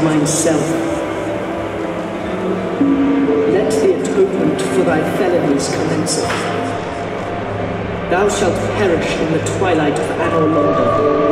myself. Let the atonement for thy felonies commence. Thou shalt perish in the twilight of Anor Londo.